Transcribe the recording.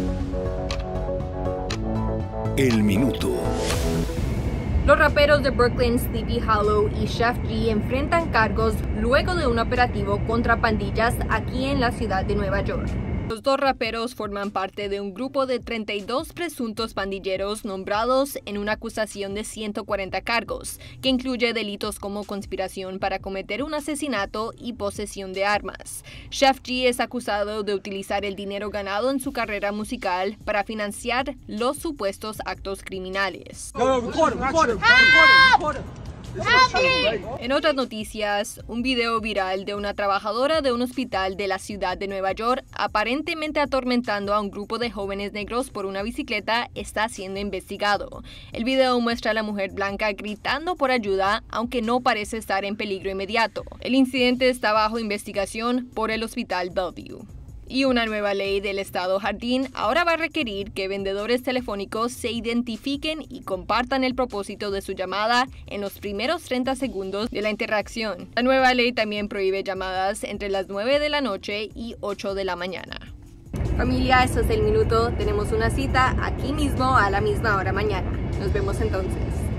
El minuto. Los raperos de Brooklyn, Sleepy Hollow y Sheff G enfrentan cargos luego de un operativo contra pandillas aquí en la ciudad de Nueva York. Los dos raperos forman parte de un grupo de 32 presuntos pandilleros nombrados en una acusación de 140 cargos, que incluye delitos como conspiración para cometer un asesinato y posesión de armas. Sheff G es acusado de utilizar el dinero ganado en su carrera musical para financiar los supuestos actos criminales. En otras noticias, un video viral de una trabajadora de un hospital de la ciudad de Nueva York aparentemente atormentando a un grupo de jóvenes negros por una bicicleta está siendo investigado. El video muestra a la mujer blanca gritando por ayuda, aunque no parece estar en peligro inmediato. El incidente está bajo investigación por el hospital Bellevue. Y una nueva ley del estado Jardín ahora va a requerir que vendedores telefónicos se identifiquen y compartan el propósito de su llamada en los primeros 30 segundos de la interacción. La nueva ley también prohíbe llamadas entre las 9 de la noche y 8 de la mañana. Familia, esto es El Minuto. Tenemos una cita aquí mismo a la misma hora mañana. Nos vemos entonces.